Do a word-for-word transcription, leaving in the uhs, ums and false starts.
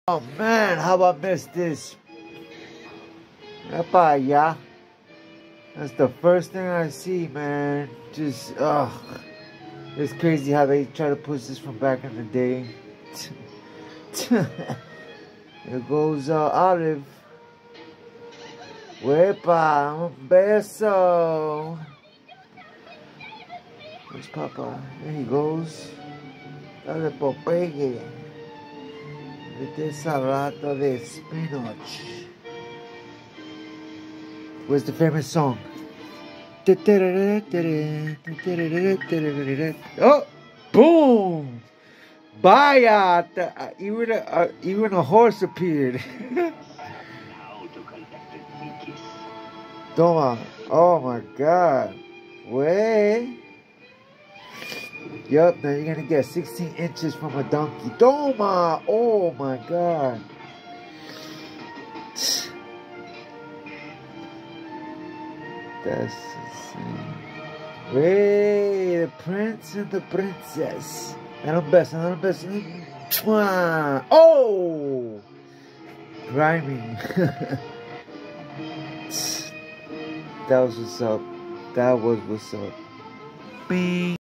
Oh man, how I missed this? Popeye. That's the first thing I see, man. Just, ugh. It's crazy how they try to push this from back in the day. There goes uh, Olive. Wepa, un beso. Where's Papa? There he goes. Dale Popeye. Este salato de spinach. Where's the famous song? Oh, boom! Vaya! Even a, uh, even a horse appeared. Toma. Oh my God. Way. Yup, now you're gonna get sixteen inches from a donkey. Toma! Oh my God. That's insane. Way, the prince and the princess. Dale un beso, dale un beso. Mwah. Oh! Rhyming. That was what's up. That was what's up. Bing.